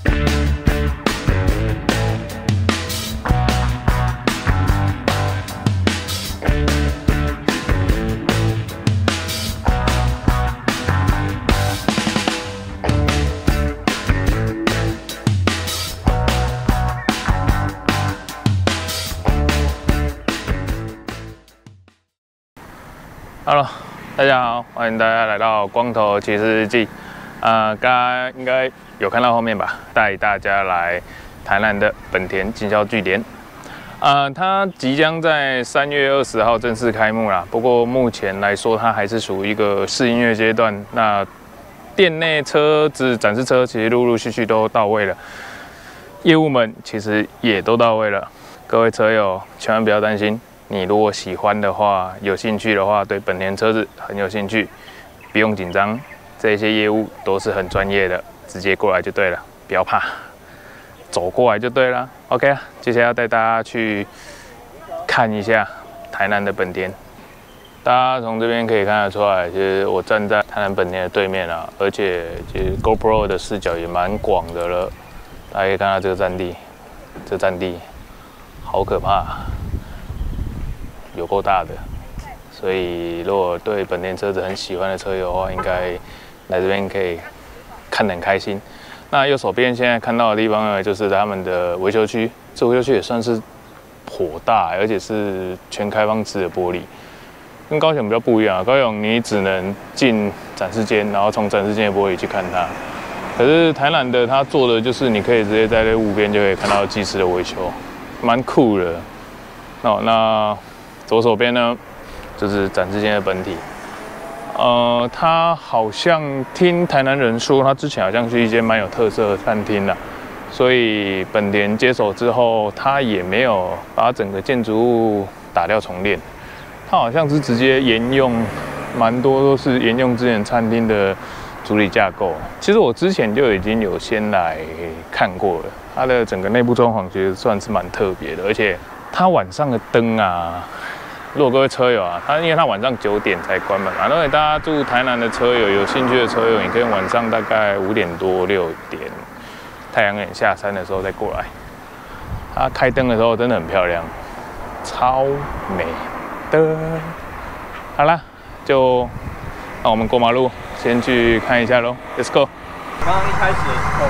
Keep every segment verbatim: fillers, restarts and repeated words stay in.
Hello， 大家好，欢迎大家来到光头骑士日记。呃，大家应该有看到后面吧？带大家来台南的本田经销据点。呃，它即将在三月二十号正式开幕啦。不过目前来说，它还是属于一个试营业阶段。那店内车子展示车其实陆陆续续都到位了，业务们其实也都到位了。各位车友千万不要担心。 你如果喜欢的话，有兴趣的话，对本田车子很有兴趣，不用紧张，这些业务都是很专业的，直接过来就对了，不要怕，走过来就对了。OK 啊，接下来要带大家去看一下台南的本田。大家从这边可以看得出来，其实我站在台南本田的对面啊，而且其实 GoPro 的视角也蛮广的了。大家可以看到这个占地，这占地好可怕。 有够大的，所以如果对本田车子很喜欢的车友的话，应该来这边可以看得很开心。那右手边现在看到的地方呢，就是他们的维修区。这维修区也算是颇大，而且是全开放式的玻璃，跟高雄比较不一样。高雄你只能进展示间，然后从展示间的玻璃去看它。可是台南的它做的就是你可以直接在这路边就可以看到技师的维修，蛮酷的。哦，那。 左手边呢，就是展示间的本体。呃，他好像听台南人说，他之前好像是一间蛮有特色的餐厅啦，所以本田接手之后，他也没有把整个建筑物打掉重练，他好像是直接沿用，蛮多都是沿用之前餐厅的主体架构。其实我之前就已经有先来看过了，它的整个内部装潢其实算是蛮特别的，而且它晚上的灯啊。 如果各位车友啊，它因为它晚上九点才关门嘛，如果大家住台南的车友有兴趣的车友，你可以晚上大概五点多六点，太阳眼下山的时候再过来。它开灯的时候真的很漂亮，超美的。好啦，就让我们过马路，先去看一下咯 Let's go。 刚刚一开始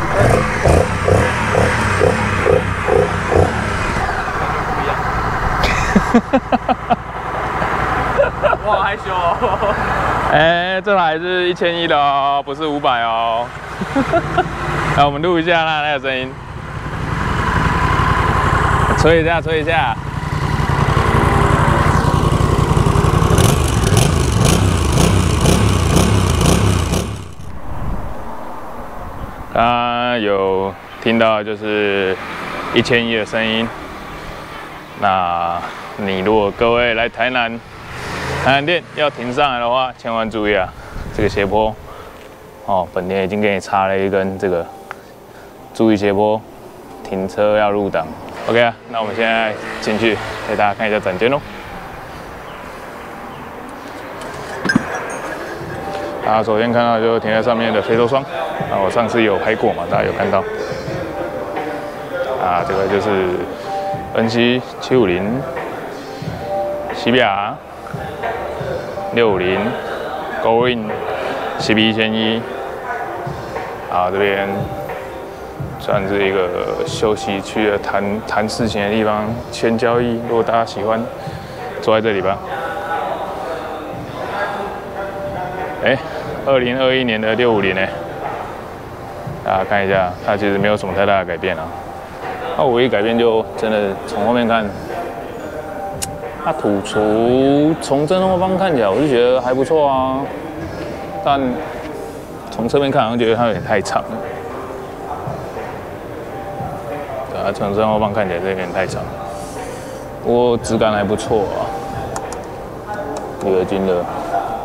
哦，我好害羞哦！ 哎，这台是一千一的哦，不是五百哦。来，我们录一下啦，那个声音，吹一下，吹一下。刚刚有听到就是一千一的声音。那你如果各位来台南，台南店要停上来的话，千万注意啊，这个斜坡哦，本田已经给你插了一根这个，注意斜坡，停车要入档。OK 啊，那我们现在进去给大家看一下展间喽。大家首先看到就停在上面的非洲双，啊，我上次有拍过嘛，大家有看到。啊，这个就是 N C 七五零。 西比亚六五零 ，Go-In C B 一千一，啊，这边算是一个休息区的谈谈事情的地方，签交易。如果大家喜欢，坐在这里吧。哎，二零二一年的六五零呢，大家看一下，它其实没有什么太大的改变啊。那唯一改变就真的从后面看。 它土厨从正后方看起来，我就觉得还不错啊，但从侧面看好像觉得它有点太长了。对啊，从正后方看起来这有点太长，不过质感还不错啊。铝合金的，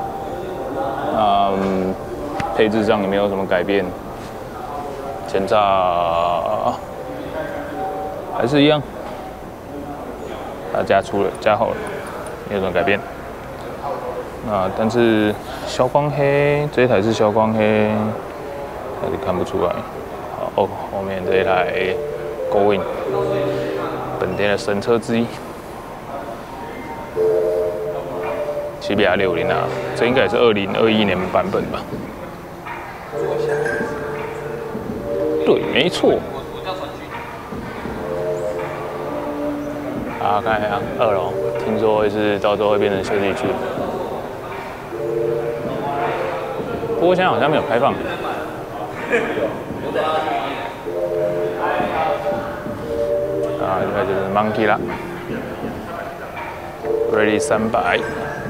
嗯，配置上也没有什么改变，前叉还是一样。 它加粗了，加厚了，没有什么改变。啊，但是消光黑这一台是消光黑，还是看不出来。好哦，后面这一台 Going， 本田的神车之一，西比亚六零啊，这应该也是二零二一年版本吧？对，没错。啊，看一下二楼，听说会是到时候会变成休息区。 不过现在好像没有开放。啊，应该就是 Monkey 啦 ，Ready 三百。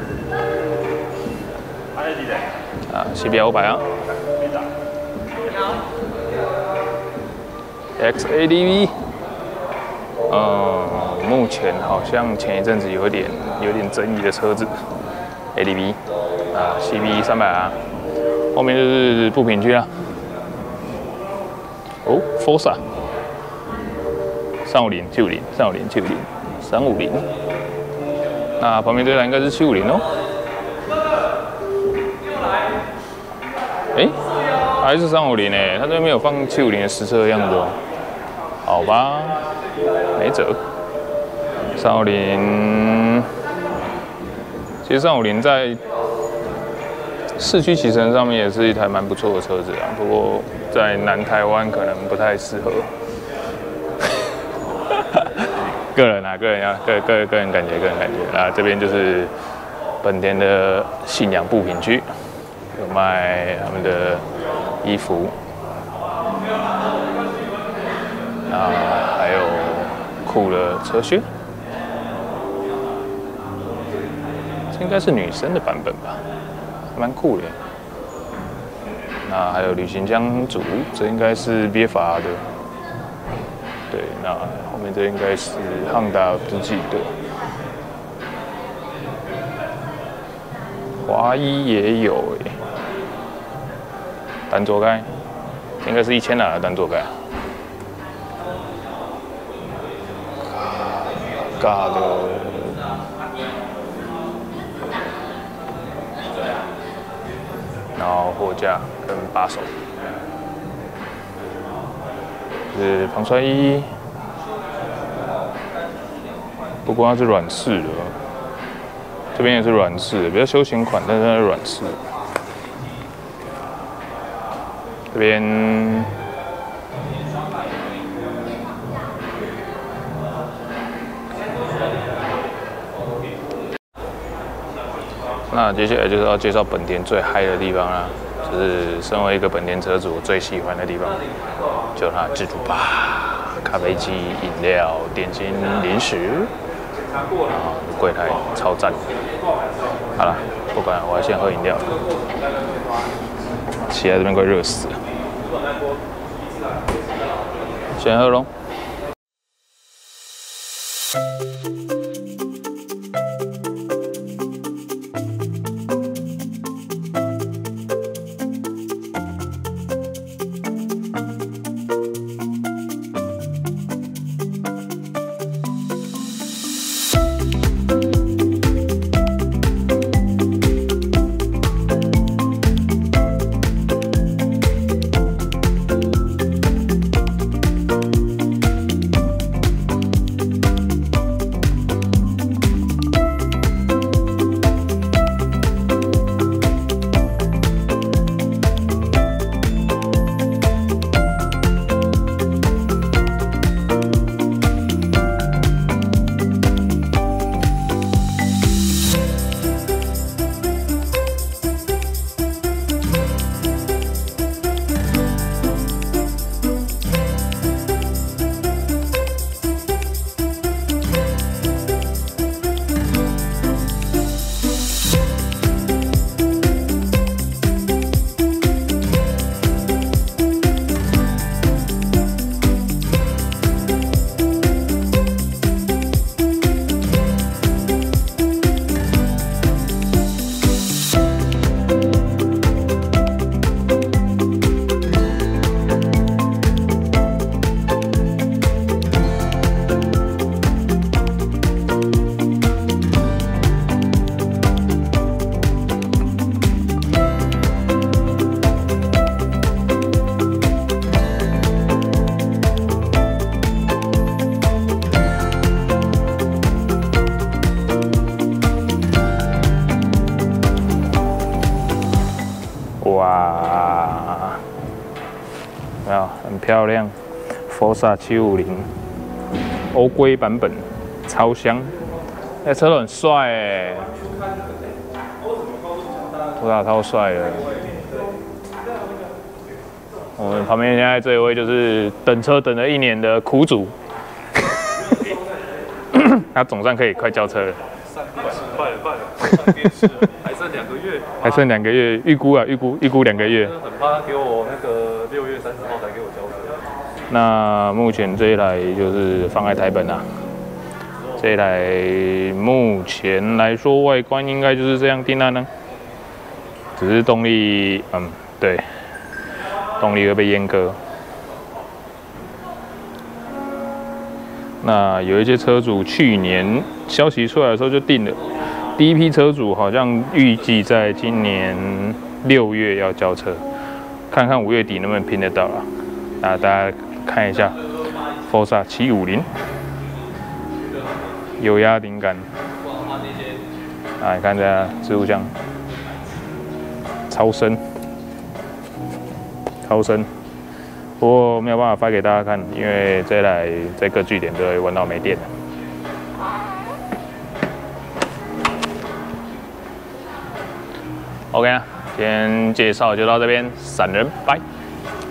啊，西比亚五百啊。X A D V。嗯，目前好像前一阵子有点有点争议的车子 ，A D V。啊 ，C B 三百啊。 后面就是步平区啦。哦 ，Forza， 三五零、七五零、三五零、七五零、三五零。那旁边这台应该是七五零哦。哎，还是三五零哎，它这边没有放七五零的实车的样子哦。好吧，没辙。三五零，其实三五零在 市区骑乘上面也是一台蛮不错的车子啊，不过在南台湾可能不太适合。个人啊，个人啊，个个个人感觉，个人感觉啊，这边就是本田的信仰部品区，有卖他们的衣服，啊，还有酷的车靴，这应该是女生的版本吧。 蛮酷的，那还有旅行箱组，这应该是 B F R 的，对，那后面这应该是汉达自己的，华一也有哎，单座盖，应该是一千拿的单座盖，嘎的。 然后货架跟把手，是旁摔衣，不过它是软式的，这边也是软式的，比较休闲款，但是它是软式。这边那接下来就是要介绍本田最嗨的地方啦，就是身为一个本田车主，我最喜欢的地方，就是它的自助吧，咖啡机、饮料、点心、零食，然后柜台超赞。好了，不管，我要先喝饮料，起来这边快热死了，先喝咯。 没有，很漂亮 ，Forza 七五零欧规版本，超香，那、欸、车都很帅哎，哇，超帅的。我们旁边现在这一位就是等车等了一年的苦主，他总算可以快交车了。 上电视，快了快了，上电视了，还剩两个月， 还剩两个月，预估啊，预估预估两个月。 很怕他给我那个六月三十号才给我交车。 那目前这一台就是放在台本啊，这一台目前来说外观应该就是这样定案呢，只是动力，嗯，对。动力会被阉割。那有一些车主去年消息出来的时候就定了，第一批车主好像预计在今年六月要交车，看看五月底能不能拼得到啊。那大家看一下 Forza 七五零，油压灵感。啊，你看这下置物箱超深。超深，不过没有办法发给大家看，因为这台在各据点都会玩到没电。OK 啊，今天介绍就到这边，闪人拜。